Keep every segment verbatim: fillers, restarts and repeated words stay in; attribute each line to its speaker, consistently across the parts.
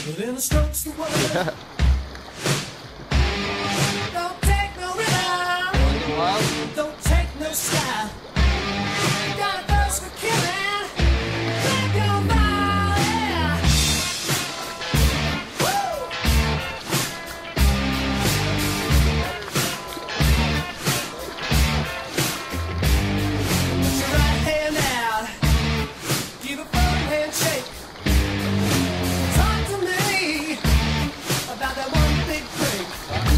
Speaker 1: But in the strokes the world. Don't take no rhythm. Don't take no style. You got a thirst for killing. Live your body. Woo! Put your right hand out. Give a firm handshake. Talk to me about that one big break.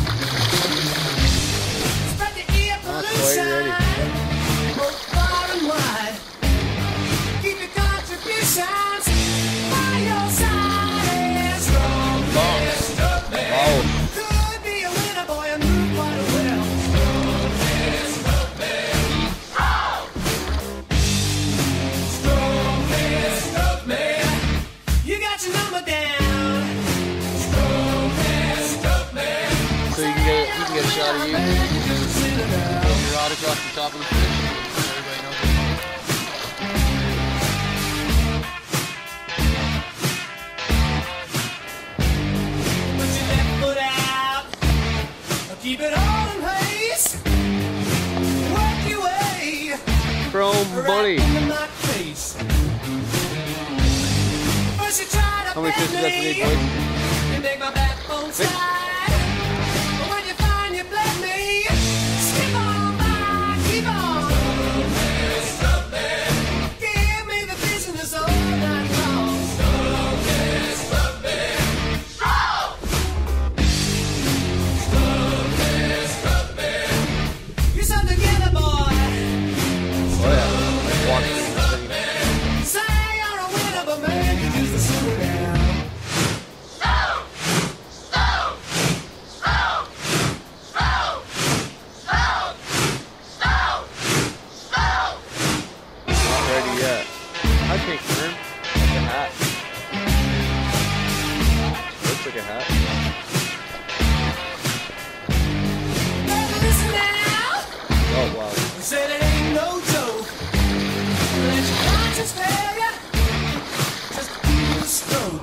Speaker 1: Spread the ear pollution both far and wide. Keep your contributions by your side. It's strong, it's up there. Could be a winner, boy, and move quite well. Strong, it's up there. Strong, it's up there. You got your number down. Strong, it's up there.
Speaker 2: So you can get you can get a shot of you. Throw your rod across the top of the fish. Everybody knows it.
Speaker 1: Put your left foot out. Keep it all in place. Work your way
Speaker 2: Chrome
Speaker 1: right
Speaker 2: buddy.
Speaker 1: into my face. First you try to
Speaker 2: How many
Speaker 1: bend
Speaker 2: fishes have we
Speaker 1: me,
Speaker 2: made, boys?
Speaker 1: you make my backbone slide. But when you find you bled me, skip on by, keep on. Give me the business all night long. You're so together, boy.
Speaker 2: Oh yeah. Watch this.
Speaker 1: Say you're a winner, but man, you just a slow down.
Speaker 2: Not ready yet. I think firm. Like a hat. Looks like a hat.
Speaker 1: Better listen now.
Speaker 2: Oh wow.
Speaker 1: We said it ain't no joke. Let your conscience fail ya. Just do a stroke.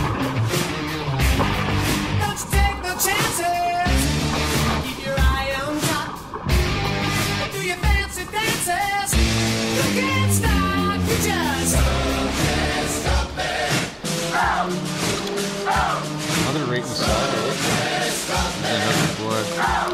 Speaker 1: Don't you take no chances. Keep your eye on top. Do your fancy dances. You can't stop. You just can't stop it.
Speaker 2: Another rate in the side. Yeah, nothing for it.